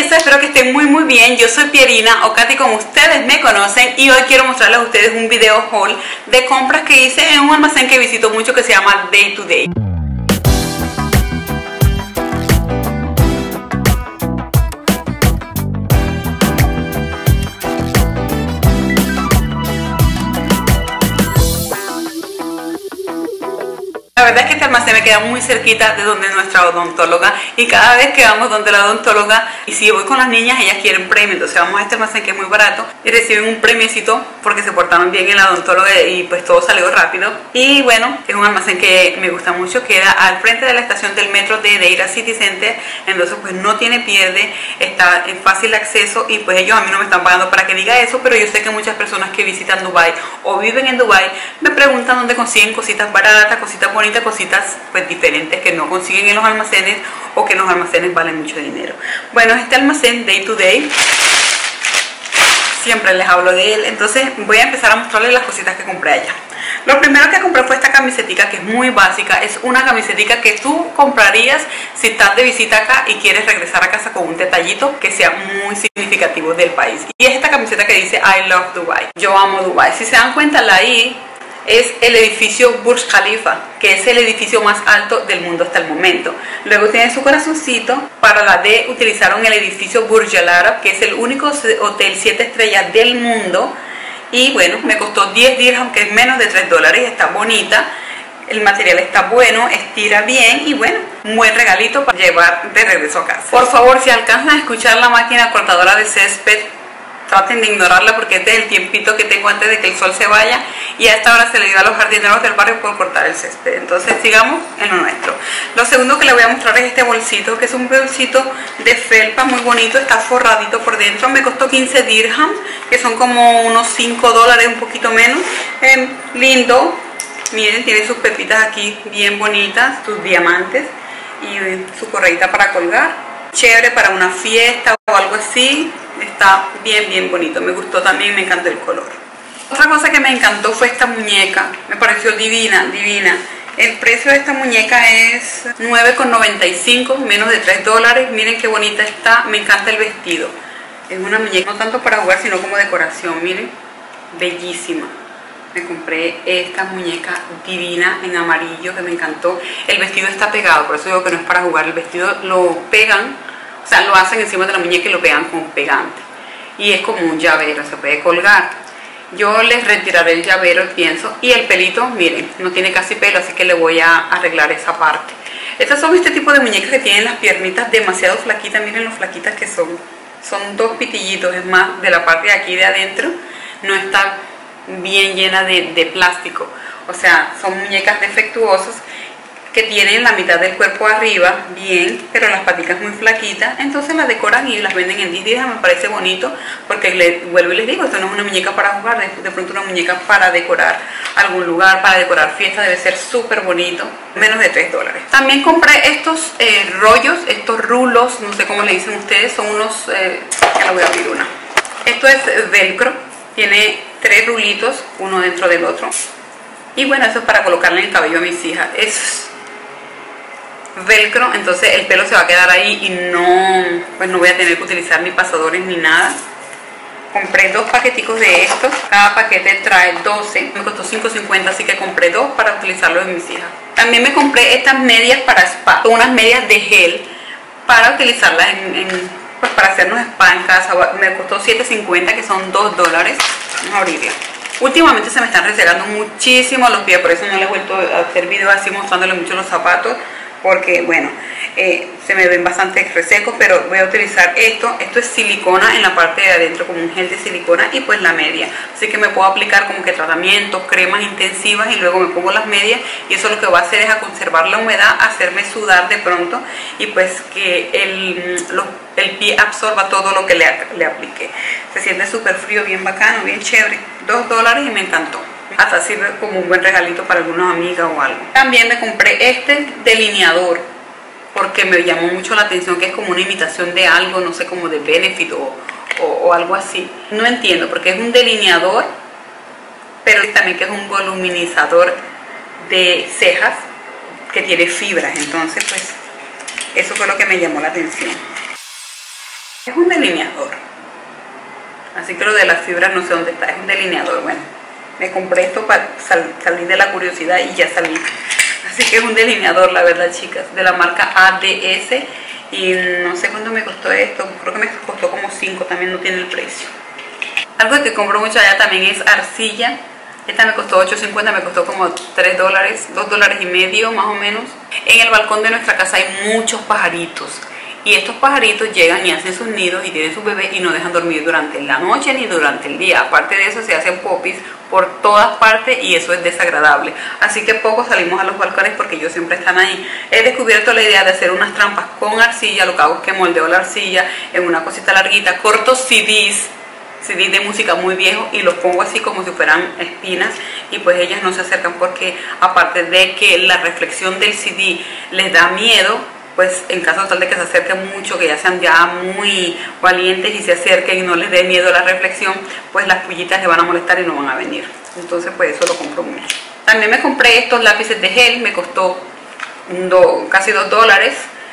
belleza, espero que estén muy bien. Yo soy Pierina o Katy como ustedes me conocen, y hoy quiero mostrarles a ustedes un video haul de compras que hice en un almacén que visito mucho que se llama Day to Day. La verdad es que este almacén me queda muy cerquita de donde nuestra odontóloga, y cada vez que vamos donde la odontóloga, y si voy con las niñas, ellas quieren premio, entonces vamos a este almacén que es muy barato y reciben un premiecito porque se portaron bien en la odontóloga y pues todo salió rápido. Y bueno, es un almacén que me gusta mucho, queda al frente de la estación del metro de Deira City Center, entonces pues no tiene pierde, está en fácil acceso, y pues ellos a mí no me están pagando para que diga eso, pero yo sé que muchas personas que visitan Dubai o viven en Dubai me preguntan dónde consiguen cositas baratas, cositas bonitas, cositas pues diferentes que no consiguen en los almacenes, o que en los almacenes valen mucho dinero. Bueno, este almacén Day to Day, siempre les hablo de él, entonces voy a empezar a mostrarles las cositas que compré allá. Lo primero que compré fue esta camisetica, que es muy básica, es una camisetica que tú comprarías si estás de visita acá y quieres regresar a casa con un detallito que sea muy significativo del país. Y es esta camiseta que dice I love Dubai, yo amo Dubai. Si se dan cuenta, la I es el edificio Burj Khalifa, que es el edificio más alto del mundo hasta el momento. Luego tiene su corazoncito. Para la D utilizaron el edificio Burj Al Arab, que es el único hotel 7 estrellas del mundo. Y bueno, me costó 10 dirhams, que es menos de $3. Está bonita, el material está bueno, estira bien, y bueno, un buen regalito para llevar de regreso a casa. Por favor, si alcanzan a escuchar la máquina cortadora de césped, traten de ignorarla porque este es el tiempito que tengo antes de que el sol se vaya, y a esta hora se le dio a los jardineros del barrio por cortar el césped. Entonces sigamos en lo nuestro. Lo segundo que les voy a mostrar es este bolsito, que es un bolsito de felpa muy bonito, está forradito por dentro. Me costó 15 dirhams, que son como unos $5, un poquito menos. Lindo, miren, tiene sus pepitas aquí bien bonitas, sus diamantes, y su correita para colgar. Chévere para una fiesta o algo así. Está bien bonito, me gustó también, me encantó el color. Otra cosa que me encantó fue esta muñeca, me pareció divina. El precio de esta muñeca es $9,95, menos de $3. Miren qué bonita está, me encanta el vestido. Es una muñeca no tanto para jugar, sino como decoración, miren, bellísima. Me compré esta muñeca divina en amarillo que me encantó. El vestido está pegado, por eso digo que no es para jugar. El vestido lo pegan, o sea, lo hacen encima de la muñeca y lo pegan con pegante. Y es como un llavero, se puede colgar. Yo les retiraré el llavero, pienso. Y el pelito, miren, no tiene casi pelo, así que le voy a arreglar esa parte. Estas son este tipo de muñecas que tienen las piernitas demasiado flaquitas. Miren lo flaquitas que son. Son dos pitillitos, es más, de la parte de aquí de adentro no está bien llena de plástico. O sea, son muñecas defectuosas que tienen la mitad del cuerpo arriba bien, pero las paticas muy flaquitas. Entonces las decoran y las venden en 10 días. Me parece bonito porque vuelvo y les digo, esto no es una muñeca para jugar, de pronto una muñeca para decorar algún lugar, para decorar fiesta. Debe ser súper bonito, menos de $3. También compré estos rollos, estos rulos, no sé cómo le dicen ustedes, son unos, ya la voy a abrir una. Esto es velcro, tiene 3 rulitos, uno dentro del otro. Y bueno, eso es para colocarle en el cabello a mis hijas. Es velcro, entonces el pelo se va a quedar ahí y no voy a tener que utilizar ni pasadores ni nada. Compré 2 paqueticos de estos, cada paquete trae 12, me costó $5.50, así que compré 2 para utilizarlos en mis hijas. También me compré estas medias para spa, unas medias de gel para utilizarlas pues para hacernos spa en casa. Me costó $7.50, que son $2. Vamos a abrirla. Últimamente se me están resecando muchísimo los pies, por eso no les he vuelto a hacer videos así mostrándoles mucho los zapatos, porque bueno, se me ven bastante resecos, pero voy a utilizar esto. Esto es silicona en la parte de adentro, como un gel de silicona, y pues la media, así que me puedo aplicar como que tratamientos, cremas intensivas, y luego me pongo las medias, y eso lo que va a hacer es a conservar la humedad, hacerme sudar de pronto, y pues que el pie absorba todo lo que le apliqué. Se siente súper frío, bien bacano, bien chévere. $2 y me encantó. Hasta sirve como un buen regalito para algunas amigas o algo. También me compré este delineador porque me llamó mucho la atención, que es como una imitación de algo, no sé, como de Benefit o algo así. No entiendo, porque es un delineador, pero también que es un voluminizador de cejas que tiene fibras. Entonces pues eso fue lo que me llamó la atención. Es un delineador. Así que lo de las fibras no sé dónde está. Es un delineador. Bueno, me compré esto para salir de la curiosidad y ya salí. Así que es un delineador, la verdad, chicas, de la marca ADS. Y no sé cuánto me costó esto. Creo que me costó como 5, también no tiene el precio. Algo que compro mucho allá también es arcilla. Esta me costó $8.50, me costó como $3, $2.50 más o menos. En el balcón de nuestra casa hay muchos pajaritos. Y estos pajaritos llegan y hacen sus nidos y tienen sus bebés y no dejan dormir durante la noche ni durante el día. Aparte de eso se hacen popis por todas partes y eso es desagradable. Así que poco salimos a los balcones porque ellos siempre están ahí. He descubierto la idea de hacer unas trampas con arcilla. Lo que hago es que moldeo la arcilla en una cosita larguita, corto CDs de música muy viejos y los pongo así como si fueran espinas y pues ellas no se acercan porque aparte de que la reflexión del CD les da miedo, pues en caso tal de que se acerquen mucho, que ya sean ya muy valientes y se acerquen y no les dé miedo la reflexión, pues las pullitas les van a molestar y no van a venir. Entonces pues eso lo compro mucho. También me compré estos lápices de gel, me costó casi $2.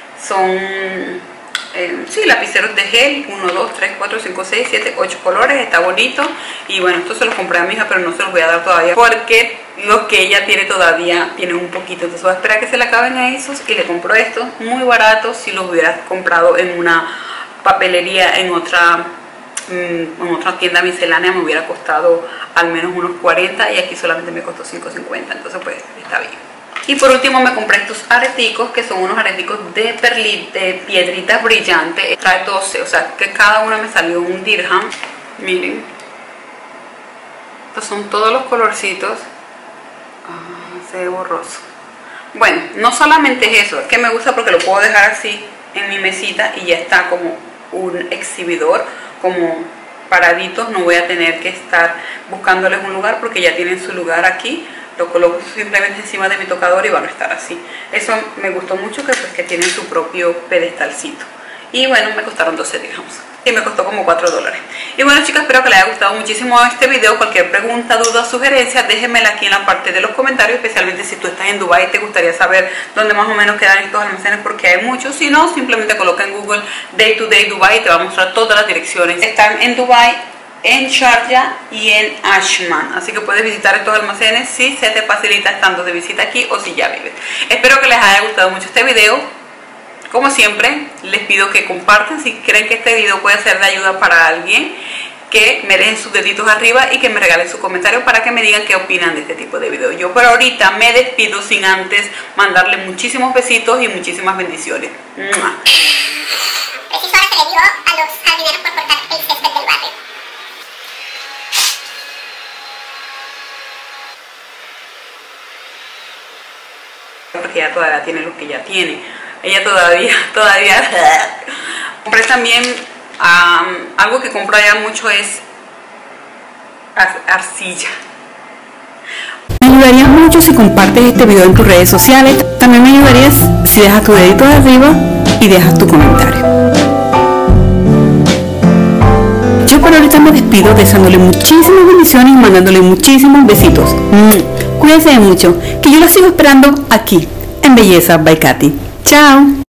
Son sí, lapiceros de gel, 1, 2, 3, 4, 5, 6, 7, 8 colores, está bonito. Y bueno, esto se los compré a mi hija, pero no se los voy a dar todavía porque los que ella tiene todavía tienen un poquito. Entonces voy a esperar a que se le acaben a esos y le compro estos muy baratos. Si los hubiera comprado en una papelería, en otra tienda miscelánea, me hubiera costado al menos unos 40 y aquí solamente me costó $5.50. Entonces pues está bien. Y por último me compré estos areticos, que son unos areticos de piedritas brillantes. Trae 12, o sea que cada una me salió un dirham. Miren. Estos son todos los colorcitos. Se ve borroso. Bueno, no solamente es eso, es que me gusta porque lo puedo dejar así en mi mesita y ya está como un exhibidor, como paraditos. No voy a tener que estar buscándoles un lugar porque ya tienen su lugar aquí. Lo coloco simplemente encima de mi tocador y van a estar así. Eso me gustó mucho, que tienen su propio pedestalcito. Y bueno, me costaron 12 dirhams. Y me costó como $4. Y bueno, chicas, espero que les haya gustado muchísimo este video. Cualquier pregunta, duda o sugerencia, déjenmela aquí en la parte de los comentarios. Especialmente si tú estás en Dubai y te gustaría saber dónde más o menos quedan estos almacenes, porque hay muchos. Si no, simplemente coloca en Google Day to Day Dubai y te va a mostrar todas las direcciones. Están en Dubai, en Sharjah y en Ashman, así que puedes visitar estos almacenes si se te facilita estando de visita aquí o si ya vives. Espero que les haya gustado mucho este video. Como siempre, les pido que compartan si creen que este video puede ser de ayuda para alguien, que me dejen sus deditos arriba y que me regalen sus comentarios para que me digan qué opinan de este tipo de video. Yo por ahorita me despido sin antes mandarle muchísimos besitos y muchísimas bendiciones. Preciso ahora se le dio a los jardineros por cortar el césped del barrio. Porque ella todavía tiene lo que ella tiene. Ella todavía compré también algo que compro allá mucho es arcilla. Me ayudarías mucho si compartes este video en tus redes sociales. También me ayudarías si dejas tu dedito de arriba y dejas tu comentario. Yo por ahorita me despido deseándole muchísimas bendiciones y mandándole muchísimos besitos. Cuídense mucho, que yo la sigo esperando aquí en Belleza by Katy. Chao.